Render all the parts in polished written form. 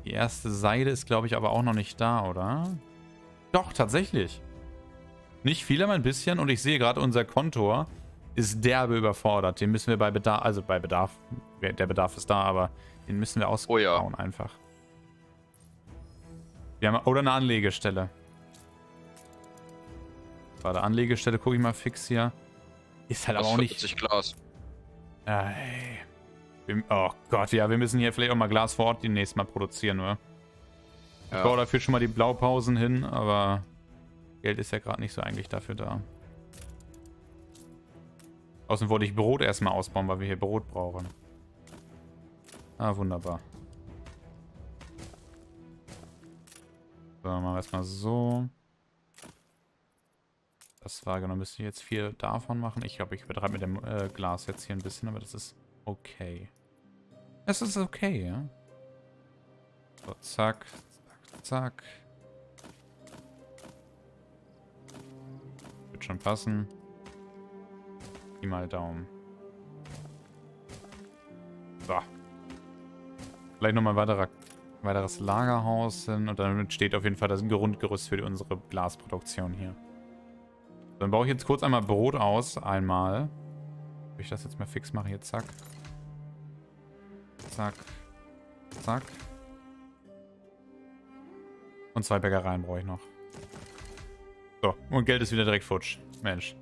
Die erste Seide ist, glaube ich, aber auch noch nicht da, oder? Doch, tatsächlich. Nicht viel, aber ein bisschen. Und ich sehe gerade, unser Kontor ist derbe überfordert. Den müssen wir bei Bedarf, also bei Bedarf, der Bedarf ist da, aber den müssen wir ausbauen einfach. Wir haben, oder eine Anlegestelle. Bei der Anlegestelle gucke ich mal fix hier. Ist halt aber auch nicht... 40 Glas. Ey. Oh Gott, ja, wir müssen hier vielleicht auch mal Glas vor Ort demnächst mal produzieren, oder? Ich baue dafür schon mal die Blaupausen hin, aber Geld ist ja gerade nicht so eigentlich dafür da. Außerdem wollte ich Brot erstmal ausbauen, weil wir hier Brot brauchen. Ah, wunderbar. So, machen wir erstmal so. Das war genau, müsste ich jetzt 4 davon machen. Ich glaube, ich übertreibe mit dem Glas jetzt hier ein bisschen, aber das ist okay. Es ist okay, ja. So, zack, zack, zack. Wird schon passen. Pi mal Daumen. So. Vielleicht nochmal ein weiteres Lagerhaus hin und dann steht auf jeden Fall das Grundgerüst für unsere Glasproduktion hier. Dann baue ich jetzt kurz einmal Brot aus. Einmal. Ob ich das jetzt mal fix mache? Hier, zack. Zack. Zack. Und 2 Bäckereien brauche ich noch. So, und Geld ist wieder direkt futsch. Mensch.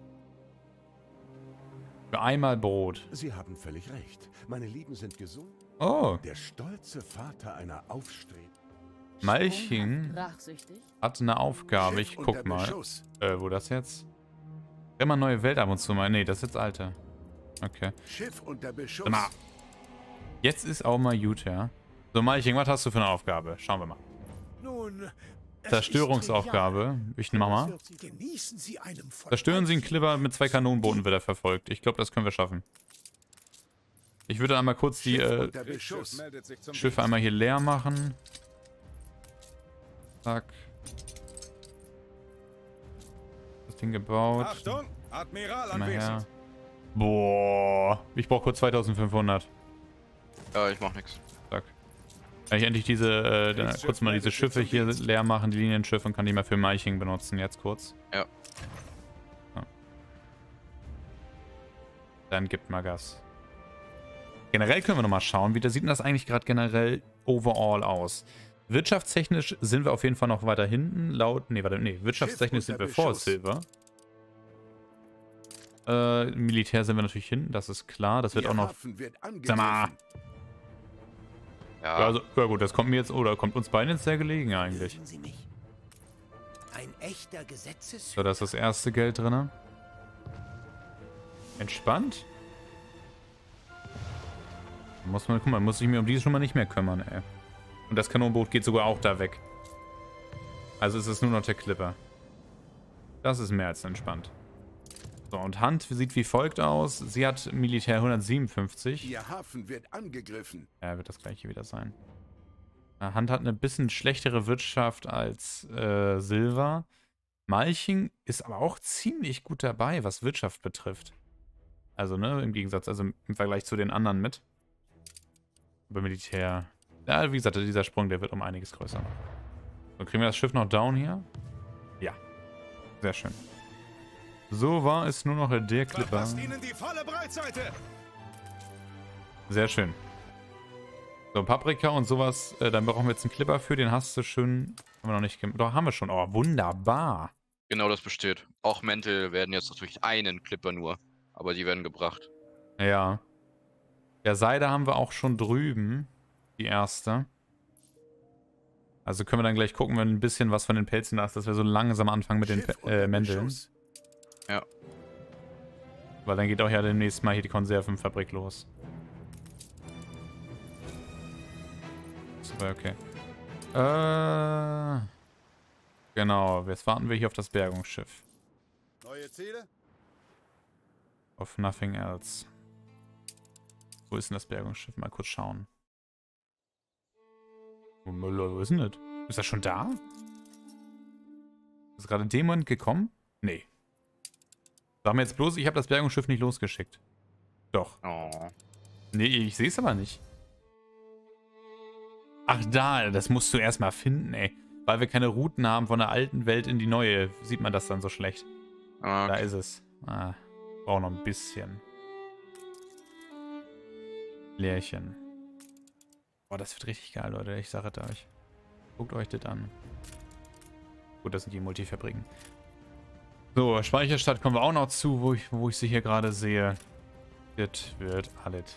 Für einmal Brot. Sie haben völlig recht. Meine Lieben sind gesund. Oh. Der stolze Vater einer aufstrebenden... Malching hat eine Aufgabe. Ich guck mal. Wo das jetzt? Wenn man neue Welt ab und zu mal. Nee, das ist jetzt alte. Okay. Schiff unter Beschuss. Na. Jetzt ist auch mal gut, ja. So, Malching, was hast du für eine Aufgabe? Schauen wir mal. Nun, Zerstörungsaufgabe. Ich nehme mal. Zerstören Sie einen Clipper mit 2 Kanonenbooten, wird er verfolgt. Ich glaube, das können wir schaffen. Ich würde einmal kurz die Schiffe einmal hier leer machen. Zack. Das Ding gebaut. Achtung, Admiral Mal her. anwesend. Boah. Ich brauche kurz 2500. Ja, ich mach nix. Zack. Kann ich endlich diese, kurz mal diese Schiffe hier leer machen, die Linienschiffe, und kann die mal für Malching benutzen, jetzt kurz. Ja. So. Dann gibt mal Gas. Generell können wir nochmal schauen, wie sieht denn das eigentlich gerade generell overall aus? Wirtschaftstechnisch sind wir auf jeden Fall noch weiter hinten, wirtschaftstechnisch sind wir vor Silber. Militär sind wir natürlich hinten, das ist klar. Das wird auch noch... Sag mal! Ja. Also, ja gut, das kommt mir jetzt, oder kommt uns beiden jetzt sehr gelegen eigentlich. Ein echter Gesetzes... So, da ist das erste Geld drin. Entspannt. Muss man, guck mal, muss ich mir um dieses schon mal nicht mehr kümmern, ey. Und das Kanonenboot geht sogar auch da weg. Also ist es nur noch der Clipper. Das ist mehr als entspannt. So, und Hand sieht wie folgt aus. Sie hat Militär 157. Ihr Hafen wird angegriffen. Ja, wird das gleiche wieder sein. Hand hat eine bisschen schlechtere Wirtschaft als Silber. Malching ist aber auch ziemlich gut dabei, was Wirtschaft betrifft. Also, ne, im Gegensatz, also im Vergleich zu den anderen mit. Aber Militär... Ja, wie gesagt, dieser Sprung, der wird um einiges größer. So, kriegen wir das Schiff noch down hier? Ja. Sehr schön. So war es nur noch der Clipper. Verpasst ihnen die volle Breitseite. Sehr schön. So, Paprika und sowas, dann brauchen wir jetzt einen Clipper für, den hast du schön... Haben wir noch nicht gemacht. Doch, haben wir schon. Oh, wunderbar. Genau, das besteht. Auch Mäntel werden jetzt natürlich einen Clipper nur. Aber die werden gebracht. Ja. Ja, Seide haben wir auch schon drüben. Die erste. Also können wir dann gleich gucken, wenn ein bisschen was von den Pelzen da ist, dass wir so langsam anfangen mit den Mänteln. Ja. Weil dann geht auch ja demnächst mal hier die Konservenfabrik los. Super, okay. Genau, jetzt warten wir hier auf das Bergungsschiff. Neue Ziele? Auf nothing else. Wo ist denn das Bergungsschiff? Mal kurz schauen. Wo ist denn das? Ist das schon da? Ist gerade in dem Moment gekommen? Nee. Sag mir jetzt bloß, ich habe das Bergungsschiff nicht losgeschickt. Doch. Oh. Nee, ich sehe es aber nicht. Ach da, das musst du erstmal finden, ey. Weil wir keine Routen haben von der alten Welt in die neue, sieht man das dann so schlecht. Ah, Da okay. ist es. Ah, brauche noch ein bisschen. Lärchen. Boah, das wird richtig geil, Leute. Ich sage es euch. Guckt euch das an. Gut, das sind die Multifabriken. So, Speicherstadt kommen wir auch noch zu, wo ich sie hier gerade sehe. Das wird alles.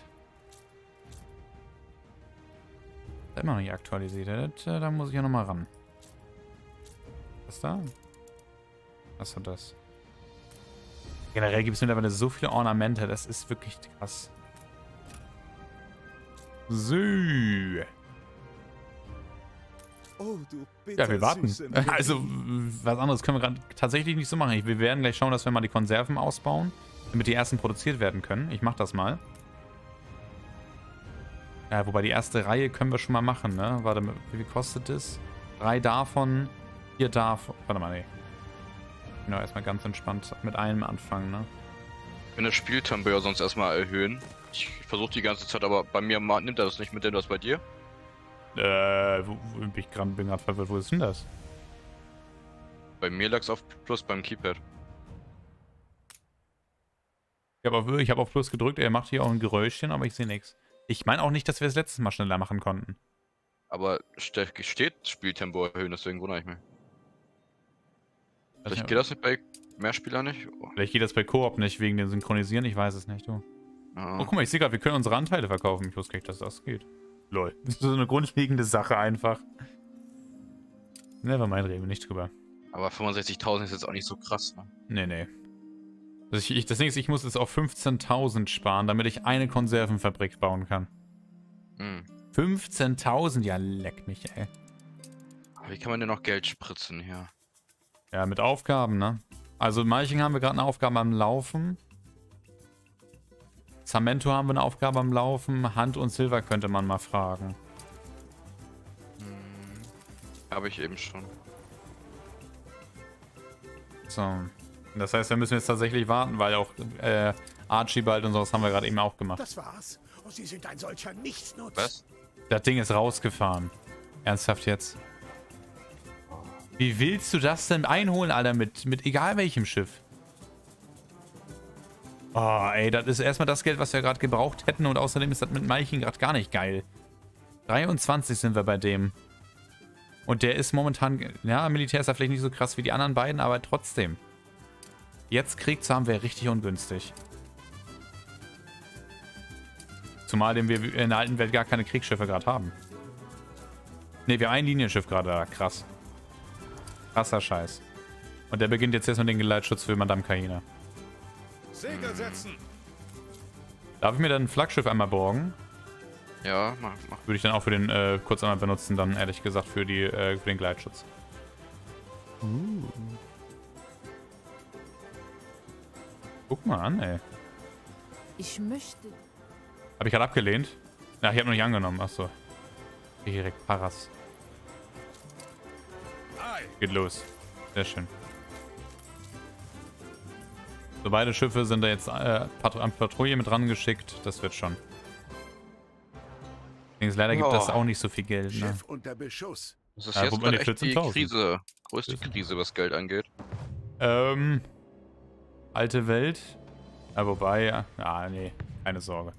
Immer noch nicht aktualisiert. Da muss ich ja nochmal ran. Was da? Was hat das? Generell gibt es mittlerweile so viele Ornamente. Das ist wirklich krass. So. Oh, du Ja, wir warten. bittersüße Melodie. Also, was anderes können wir gerade tatsächlich nicht so machen. Wir werden gleich schauen, dass wir mal die Konserven ausbauen, damit die ersten produziert werden können. Ich mach das mal. Ja, wobei die erste Reihe können wir schon mal machen, ne? Warte mal, wie viel kostet das? 3 davon, 4 davon. Warte mal, nee. Genau, erstmal ganz entspannt mit einem anfangen, ne? Ich will das Spieltempo ja sonst erstmal erhöhen. Ich versuche die ganze Zeit, aber bei mir nimmt er das nicht mit, denn das bei dir? Ich bin gerade verwirrt. Wo ist denn das? Bei mir lag es auf Plus beim Keypad. Ich hab auf Plus gedrückt, er macht hier auch ein Geräuschchen, aber ich sehe nichts. Ich meine auch nicht, dass wir es letztes Mal schneller machen konnten. Aber steht Spieltempo erhöhen, deswegen wundere ich mich. Weiß Vielleicht nicht, geht das nicht bei Mehrspieler nicht? Oh. Vielleicht geht das bei Koop nicht wegen dem Synchronisieren, ich weiß es nicht, du. Ah. Oh, guck mal, ich sehe gerade, wir können unsere Anteile verkaufen. Ich wusste gar nicht, dass das geht. Lol. Das ist so eine grundlegende Sache einfach. Nevermind, reden wir nicht drüber. Aber 65.000 ist jetzt auch nicht so krass, ne? Nee, nee. Das Ding ist, ich muss jetzt auf 15.000 sparen, damit ich eine Konservenfabrik bauen kann. Hm. 15.000? Ja, leck mich, ey. Aber wie kann man denn noch Geld spritzen hier? Ja, mit Aufgaben, ne? Also in Malching haben wir gerade eine Aufgabe am Laufen. Zamento haben wir eine Aufgabe am Laufen. Hand und Silver könnte man mal fragen. Habe ich eben schon. So. Das heißt, wir müssen jetzt tatsächlich warten, weil auch Archibald und sowas haben wir gerade eben auch gemacht. Das war's. Oh, Sie sind ein solcher Nichtsnutz. Was? Das Ding ist rausgefahren. Ernsthaft jetzt. Wie willst du das denn einholen, Alter, mit egal welchem Schiff? Oh, ey, das ist erstmal das Geld, was wir gerade gebraucht hätten und außerdem ist das mit Malching gerade gar nicht geil. 23 sind wir bei dem. Und der ist momentan, ja, Militär ist er vielleicht nicht so krass wie die anderen beiden, aber trotzdem. Jetzt Krieg zu haben, wäre richtig ungünstig. Zumal wir in der alten Welt gar keine Kriegsschiffe gerade haben. Ne, wir haben ein Linienschiff gerade da, krass. Krasser Scheiß. Und der beginnt jetzt erstmal den Geleitschutz für Madame Kahina. Segel setzen. Darf ich mir dann ein Flaggschiff einmal borgen? Ja, mach. Würde ich dann auch für den kurz einmal benutzen, dann ehrlich gesagt für den Gleitschutz. Guck mal an, ey. Ich möchte. Habe ich gerade abgelehnt? Ja, ich habe noch nicht angenommen. Achso. Direkt Paras. Ei. Geht los. Sehr schön. So, beide Schiffe sind da jetzt an Patrouille mit dran geschickt. Das wird schon. Allerdings leider gibt das auch nicht so viel Geld, ne? Schiff unter Beschuss. Das ist Ja, jetzt wobei gerade die echt die 14.000. Krise. Größte Krise, was Geld angeht. Alte Welt. Ja, wobei, ja, nee, keine Sorge.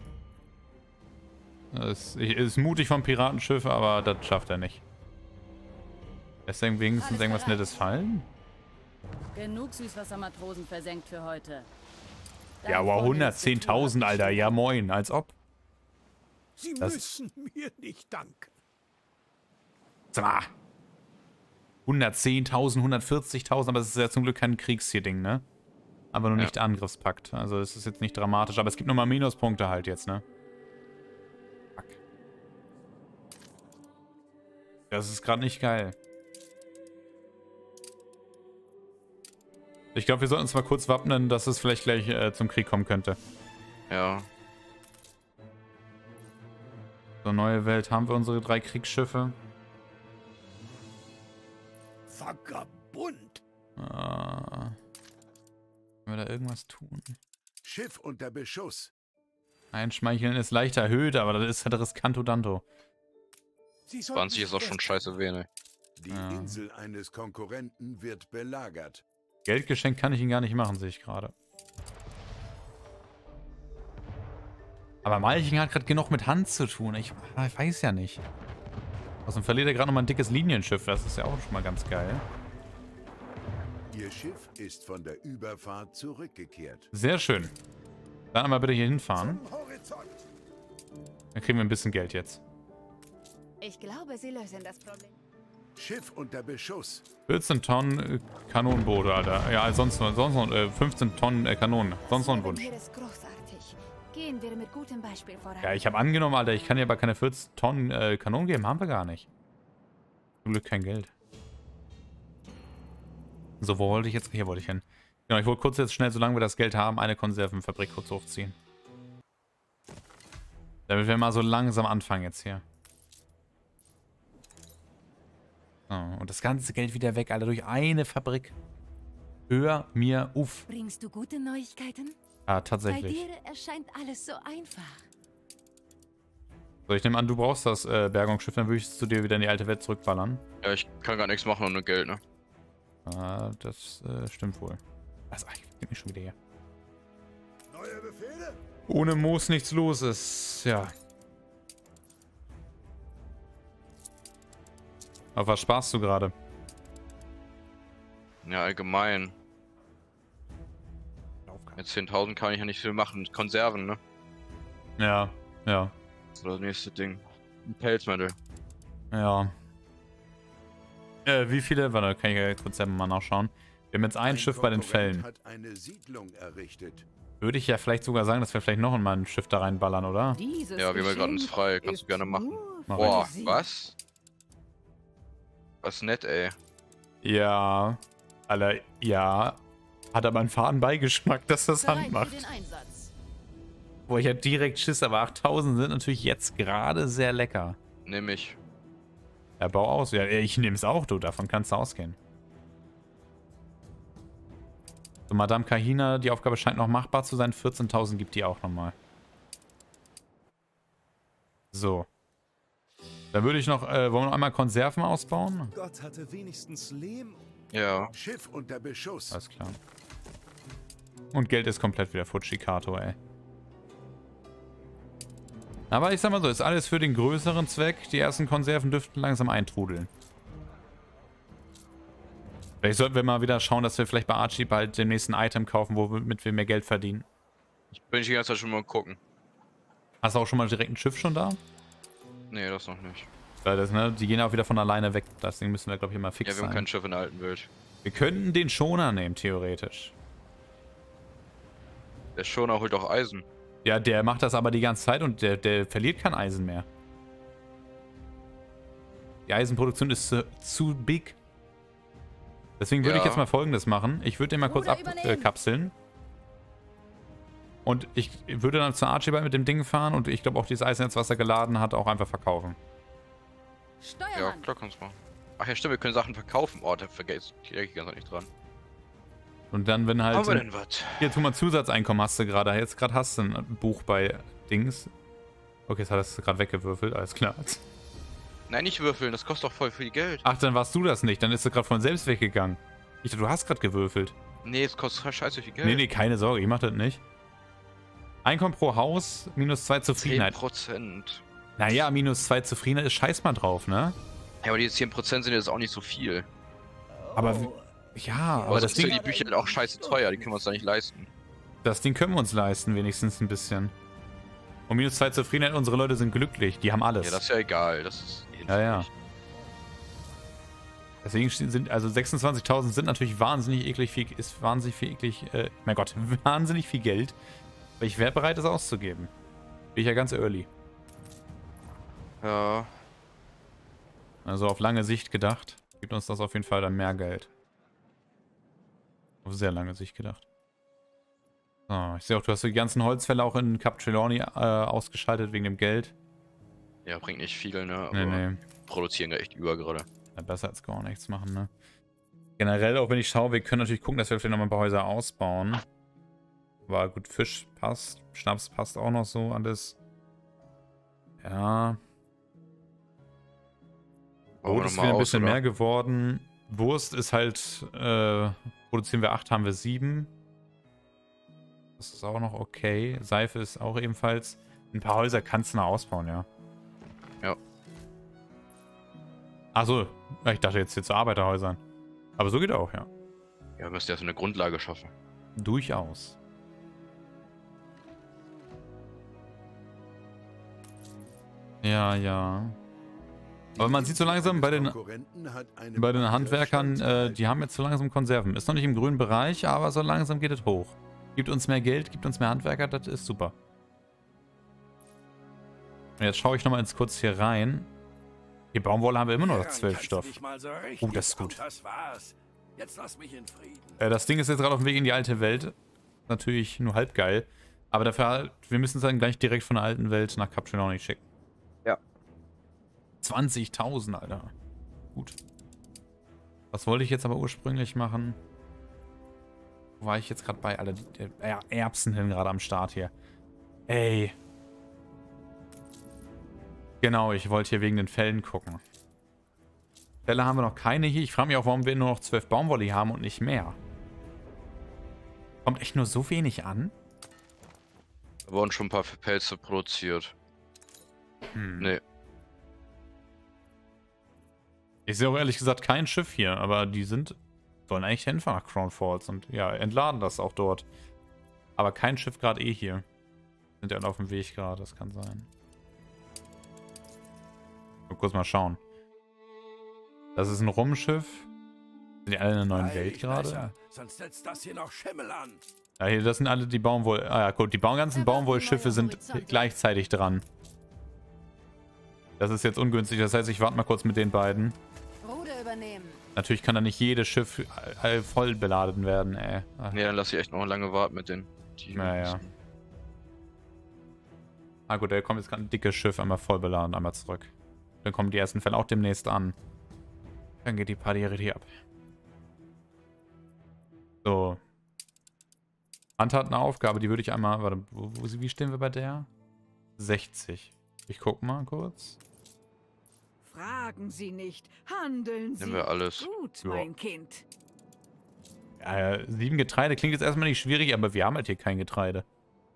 Es ist mutig vom Piratenschiff, aber das schafft er nicht. Lässt er wenigstens irgendwas Nettes fallen? Genug Süßwassermatrosen versenkt für heute. Ja, wow, 110.000, Alter. Ja, moin, als ob. Sie Das- müssen mir nicht danken. Sag mal. 110.000, 140.000, aber es ist ja zum Glück kein Kriegshier-Ding, ne? Aber nur Ja. nicht Angriffspakt. Also es ist jetzt nicht dramatisch, aber es gibt nochmal Minuspunkte halt jetzt, ne? Fuck. Das ist gerade nicht geil. Ich glaube, wir sollten uns mal kurz wappnen, dass es vielleicht gleich zum Krieg kommen könnte. Ja. So, neue Welt, haben wir unsere 3 Kriegsschiffe. Vagabund. Können wir da irgendwas tun? Schiff unter Beschuss. Einschmeicheln ist leicht erhöht, aber das ist halt riskanto danto. Sie sollten 20 ist auch sich schon scheiße wenig. Die Ja. Insel eines Konkurrenten wird belagert. Geldgeschenk kann ich ihn gar nicht machen, sehe ich gerade. Aber Malching hat gerade genug mit Hand zu tun. Ich weiß ja nicht. Außerdem verliert er gerade nochmal ein dickes Linienschiff. Das ist ja auch schon mal ganz geil. Ihr Schiff ist von der Überfahrt zurückgekehrt. Sehr schön. Dann einmal bitte hier hinfahren. Zum Horizont. Dann kriegen wir ein bisschen Geld jetzt. Ich glaube, sie lösen das Problem. Schiff unter Beschuss. 14 Tonnen Kanonenboote, Alter. Ja, sonst noch 15 Tonnen Kanonen. Sonst noch ein Wunsch. Hier ist großartig. Gehen wir mit gutem Beispiel voran. Ja, ich habe angenommen, Alter, ich kann dir aber keine 14 Tonnen Kanonen geben. Haben wir gar nicht. Zum Glück kein Geld. So, wo wollte ich jetzt? Hier wollte ich hin. Genau, ich wollte kurz jetzt schnell, solange wir das Geld haben, eine Konservenfabrik kurz hochziehen. Damit wir mal so langsam anfangen jetzt hier. So, und das ganze Geld wieder weg, Alter, durch eine Fabrik. Hör mir auf. Bringst du gute Neuigkeiten? Ja, Bei tatsächlich. dir erscheint alles so einfach. So, ich nehme an, du brauchst das Bergungsschiff, dann würdest du dir wieder in die alte Welt zurückballern. Ja, ich kann gar nichts machen ohne Geld, ne? Ah, das stimmt wohl. Also, ich geb mich schon wieder her. Neue Befehle? Ohne Moos nichts los ist, ja. Auf was sparst du gerade? Ja, allgemein. Mit 10.000 kann ich ja nicht viel machen. Konserven, ne? Ja, ja, Das ist das nächste Ding. Ein Pelzmantel. ja. Wie viele? Warte, kann ich ja kurz selber mal nachschauen. Wir haben jetzt ein Schiff bei den Konkurrent Fällen. hat eine Siedlung errichtet. Würde ich ja vielleicht sogar sagen, dass wir vielleicht noch mal ein Schiff da reinballern, oder? Dieses Ja, wir haben ja gerade uns Geschenk frei. Kannst du ist gerne machen. nur Mach für Boah, Sie. was? Was nett, ey. Ja. Alter, ja. Hat aber einen faden Beigeschmack, dass das Bereit Hand für macht. den Einsatz. Boah, ich hab direkt Schiss, aber 8000 sind natürlich jetzt gerade sehr lecker. Nehm ich. Ja, bau aus. Ja, ich nehme es auch, du. Davon kannst du ausgehen. So, Madame Kahina, die Aufgabe scheint noch machbar zu sein. 14.000 gibt die auch nochmal. So. Dann würde ich noch, wollen wir noch einmal Konserven ausbauen? Gott hatte wenigstens Lehm. Ja. Schiff unter Beschuss. Alles klar. Und Geld ist komplett wieder Fujikato, ey. Aber ich sag mal so, ist alles für den größeren Zweck. Die ersten Konserven dürften langsam eintrudeln. Vielleicht sollten wir mal wieder schauen, dass wir vielleicht bei Archie bald den nächsten Item kaufen, womit wir mehr Geld verdienen. Ich bin die ganze Zeit schon mal gucken. Hast du auch schon mal direkt ein Schiff schon da? Nee, das noch nicht. Weil das, ne, die gehen auch wieder von alleine weg. Deswegen müssen wir, glaube ich, immer fix Ja, wir haben sein. kein Schiff in der alten Welt. Wir könnten den Schoner nehmen, theoretisch. Der Schoner holt auch Eisen. Ja, der macht das aber die ganze Zeit und der verliert kein Eisen mehr. Die Eisenproduktion ist zu big. Deswegen würde ich Ja. jetzt mal Folgendes machen. Ich würde den mal kurz Ruder übernehmen. abkapseln. Und ich würde dann zur Archibald mit dem Ding fahren und ich glaube auch dieses Eisen, jetzt, was er geladen hat, auch einfach verkaufen. Ja, Steuermann. klar kannst du machen. Ach ja, stimmt, wir können Sachen verkaufen. Oh, da vergesse ich die ganze Zeit nicht dran. Und dann, wenn halt... Haben wir denn was? Hier, tu mal Zusatzeinkommen hast du gerade. Jetzt gerade hast du ein Buch bei Dings. Okay, jetzt hat es gerade weggewürfelt, alles klar. Nein, nicht würfeln, das kostet doch voll viel Geld. Ach, dann warst du das nicht. Dann ist es gerade von selbst weggegangen. Ich dachte, du hast gerade gewürfelt. Nee, es kostet scheiße viel Geld. Nee, nee, keine Sorge, ich mach das nicht. Einkommen pro Haus, -2 Zufriedenheit. 10%. Naja, -2 Zufriedenheit ist scheiß mal drauf, ne? Ja, aber die 10% sind jetzt auch nicht so viel. Aber, ja, aber Aber das sind Ding, die Bücher halt auch scheiße teuer, die können wir uns da nicht leisten. das Ding können wir uns leisten, wenigstens ein bisschen. Und -2 Zufriedenheit, unsere Leute sind glücklich, die haben alles. Ja, das ist ja egal, das ist Ja, ja. Deswegen sind, also 26.000 sind natürlich wahnsinnig eklig viel, ist wahnsinnig viel eklig, mein Gott, wahnsinnig viel Geld. Aber ich wäre bereit, es auszugeben. Bin ich ja ganz early. Ja, Also auf lange Sicht gedacht, gibt uns das auf jeden Fall dann mehr Geld. Auf sehr lange Sicht gedacht. So, ich sehe auch, du hast die ganzen Holzfälle auch in Cap Trelawney ausgeschaltet wegen dem Geld. ja, bringt nicht viel, ne? Aber Nee, nee. wir produzieren da echt über gerade. Ja, besser als gar nichts machen, ne? Generell, auch wenn ich schaue, wir können natürlich gucken, dass wir vielleicht noch mal ein paar Häuser ausbauen. Aber gut, Fisch passt. Schnaps passt auch noch so alles. Ja. Brot ist wieder ein bisschen mehr geworden. Wurst ist halt, produzieren wir 8, haben wir 7. Das ist auch noch okay. Seife ist auch ebenfalls. Ein paar Häuser kannst du noch ausbauen, ja. Ja. Achso, ich dachte jetzt hier zu Arbeiterhäusern. Aber so geht auch, ja. Ja, wir müssen ja so eine Grundlage schaffen. Durchaus. Ja, ja. Aber man sieht so langsam bei den Handwerkern, die haben jetzt so langsam Konserven. Ist noch nicht im grünen Bereich, aber so langsam geht es hoch. Gibt uns mehr Geld, gibt uns mehr Handwerker, das ist super. Und jetzt schaue ich nochmal kurz hier rein. Die Baumwolle haben wir immer noch 12 Stoff. Oh, das ist gut. Jetzt lass mich in Frieden. Das Ding ist jetzt gerade auf dem Weg in die alte Welt. Natürlich nur halb geil. Aber dafür, wir müssen es dann gleich direkt von der alten Welt nach Cap Trelawney schicken. Ja. 20.000, Alter. Gut. Was wollte ich jetzt aber ursprünglich machen? Wo war ich jetzt gerade bei? Alter, die Erbsen hin gerade am Start hier. Ey. Genau, ich wollte hier wegen den Fällen gucken. Fälle haben wir noch keine hier. Ich frage mich auch, warum wir nur noch 12 Baumwolle haben und nicht mehr. Kommt echt nur so wenig an? Da wurden schon ein paar Pelze produziert. Nee. Ich sehe auch ehrlich gesagt kein Schiff hier, aber die sollen eigentlich hinfahren nach Crown Falls und ja, entladen das auch dort. Aber kein Schiff gerade hier. Sind ja auf dem Weg gerade, das kann sein. Mal kurz mal schauen. Das ist ein Rumschiff. Sind die alle in der neuen Welt gerade? Sonst setzt das hier noch Schimmel an. Ja, hier, das sind alle die Baumwoll... Ah ja, gut, die ganzen Baumwollschiffe sind gleichzeitig dran. Das ist jetzt ungünstig, das heißt, ich warte mal kurz mit den beiden. Ruder übernehmen. Natürlich kann da nicht jedes Schiff voll beladen werden, ey. Nee, dann lass ich echt noch lange warten mit den. Naja. Ah gut, da kommt jetzt gerade ein dickes Schiff, einmal voll beladen, einmal zurück. Dann kommen die ersten Fälle auch demnächst an. Dann geht die Party richtig ab. So. Hand hat eine Aufgabe, die würde ich einmal... Warte, wie stehen wir bei der? 60. Ich guck mal kurz. Fragen Sie nicht, handeln Sie. Nehmen wir alles. Gut, Ja. mein Kind. Ja, 7 Getreide klingt jetzt erstmal nicht schwierig, aber wir haben halt hier kein Getreide.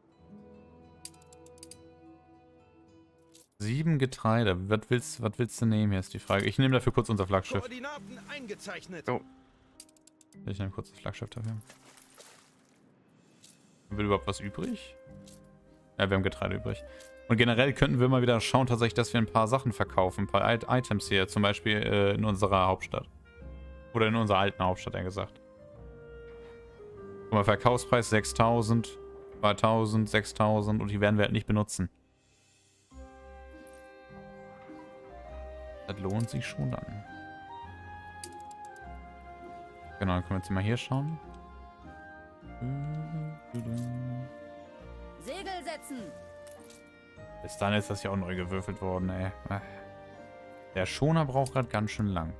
7 Getreide. Was willst du nehmen, hier ist die Frage. Ich nehme dafür kurz unser Flaggschiff. Koordinaten eingezeichnet. Oh. Ich nehme kurz das Flaggschiff dafür. Haben wir überhaupt was übrig? Ja, wir haben Getreide übrig. Und generell könnten wir mal wieder schauen, tatsächlich, dass wir ein paar Sachen verkaufen. Ein paar Items hier. Zum Beispiel in unserer Hauptstadt. Oder in unserer alten Hauptstadt, eher gesagt. Guck mal, Verkaufspreis 6.000, 2.000, 6.000 und die werden wir halt nicht benutzen. Das lohnt sich schon dann. Genau, dann können wir jetzt mal hier schauen. Segel setzen. Bis dann ist das ja auch neu gewürfelt worden, ey. Der Schoner braucht gerade ganz schön lang.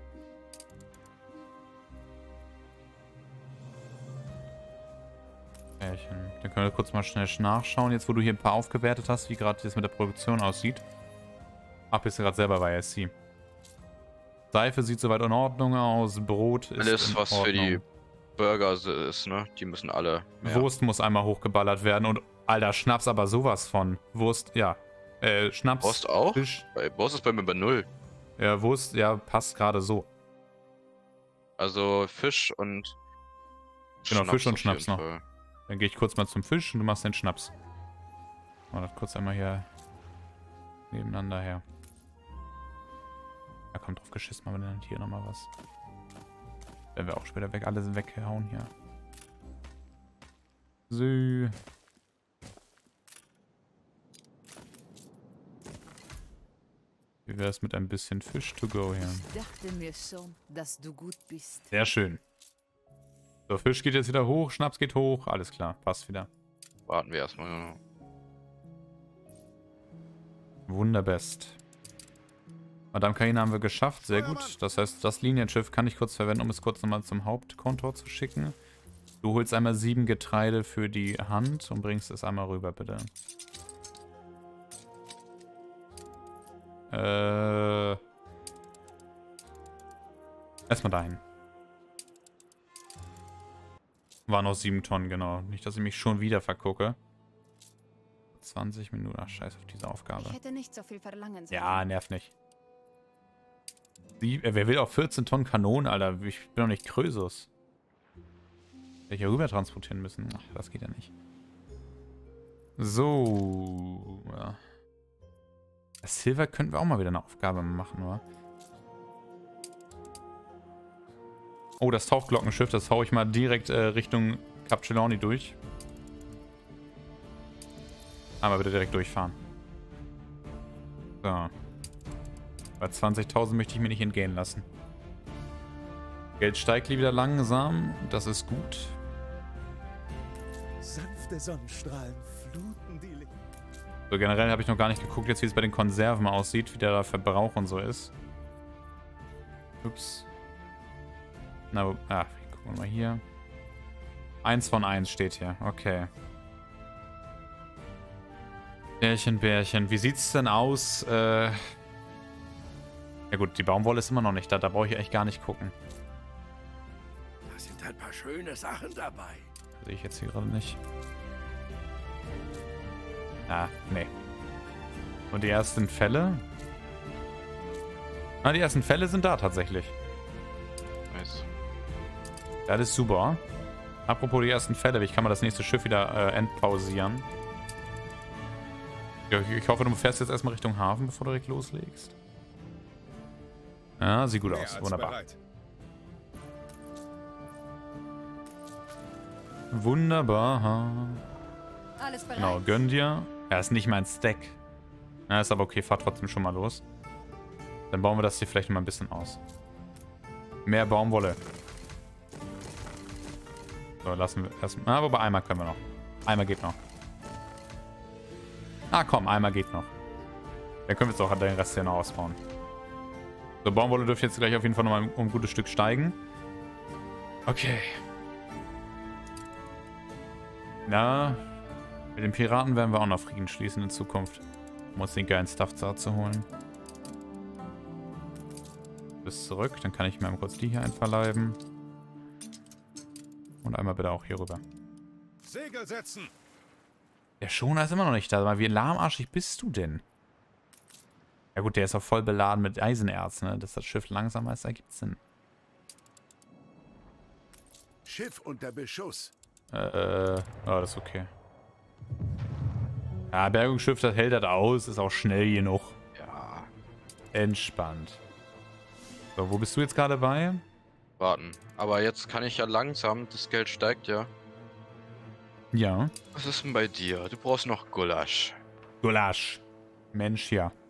Pärchen. Dann können wir kurz mal schnell nachschauen, jetzt wo du hier ein paar aufgewertet hast, wie gerade das mit der Produktion aussieht. Ach, bist du gerade selber bei SC. Seife sieht soweit in Ordnung aus, Brot ist Alles, in was Ordnung. für die Burger ist, ne? Die müssen alle. mehr. Wurst muss einmal hochgeballert werden und, Alter, Schnaps aber sowas von. Wurst, ja. Schnaps. Wurst auch? Fisch. Wurst ist bei mir bei 0. Ja, Wurst, ja, passt gerade so. Also Fisch und Genau, Fisch und auf jeden Schnaps noch. Fall. Dann gehe ich kurz mal zum Fisch und du machst den Schnaps. Mal das kurz einmal hier nebeneinander her. Da kommt drauf geschissen, machen wir dann hier nochmal was. Werden wir auch später weg, alles weghauen hier. So. Wie wäre es mit ein bisschen Fisch to go hier? Ich dachte mir schon, dass du gut bist. Sehr schön. So, Fisch geht jetzt wieder hoch, Schnaps geht hoch, alles klar, passt wieder. Warten wir erstmal. Wunderbest. Madame Kaina haben wir geschafft, sehr gut. Das heißt, das Linienschiff kann ich kurz verwenden, um es kurz nochmal zum Hauptkontor zu schicken. Du holst einmal 7 Getreide für die Hand und bringst es einmal rüber, bitte. Erstmal dahin. War noch 7 Tonnen, genau. Nicht, dass ich mich schon wieder vergucke. 20 Minuten. Ach, scheiß auf diese Aufgabe. Ich hätte nicht so viel verlangen sollen. Ja, nervt nicht. Wer will auch 14 Tonnen Kanonen, Alter? Ich bin doch nicht Krösus. Hätte ich ja rüber transportieren müssen. Ach, das geht ja nicht. So. Ja. Das Silver könnten wir auch mal wieder eine Aufgabe machen, oder? Oh, das Tauchglockenschiff, das hau ich mal direkt Richtung Cap Trelawney durch. Einmal bitte direkt durchfahren. So. Bei 20.000 möchte ich mir nicht entgehen lassen. Geld steigt wieder langsam. Das ist gut. Sanfte Sonnenstrahlen fluten die Lichter. So, generell habe ich noch gar nicht geguckt, jetzt wie es bei den Konserven aussieht, wie der Verbrauch und so ist. Ups. Na, gucken wir mal hier. 1 von 1 steht hier. Okay. Bärchen, Bärchen. Wie sieht's denn aus? Ja gut, die Baumwolle ist immer noch nicht da. Da brauche ich echt gar nicht gucken. Da sind ein paar schöne Sachen dabei. Sehe ich jetzt hier gerade nicht. Ah, nee. Und die ersten Fälle? Ah, die ersten Fälle sind da tatsächlich. Nice. Das ist super. Apropos die ersten Fälle, wie kann man das nächste Schiff wieder entpausieren? Ja, ich hoffe, du fährst jetzt erstmal Richtung Hafen, bevor du direkt loslegst. Ja, sieht gut aus. Wunderbar. Bereit. Wunderbar. Alles bereit. Genau, gönn dir. Ja, ist nicht mein Stack. Ja, ist aber okay, fahr trotzdem schon mal los. Dann bauen wir das hier vielleicht mal ein bisschen aus. Mehr Baumwolle. So, lassen wir erstmal. Ah, aber einmal können wir noch. Einmal geht noch. Ah, komm, einmal geht noch. Dann können wir jetzt auch den Rest hier noch ausbauen. So, Baumwolle dürfte jetzt gleich auf jeden Fall nochmal um ein gutes Stück steigen. Okay. Na, mit den Piraten werden wir auch noch Frieden schließen in Zukunft. Um uns den geilen Stuff zu holen. Bis zurück, dann kann ich mir mal kurz die hier einverleiben. Und einmal bitte auch hier rüber. Segel setzen. Der Schoner ist immer noch nicht da. Aber wie lahmarschig bist du denn? Ja gut, der ist auch voll beladen mit Eisenerz, ne? Dass das Schiff langsamer ist, ergibt Sinn. Schiff unter Beschuss. Oh, das ist okay. Ja, Bergungsschiff, das hält das aus, ist auch schnell genug. Ja. Entspannt. So, wo bist du jetzt gerade bei? Warten. Aber jetzt kann ich ja langsam, das Geld steigt ja. Ja. Was ist denn bei dir? Du brauchst noch Gulasch. Gulasch. Mensch, ja.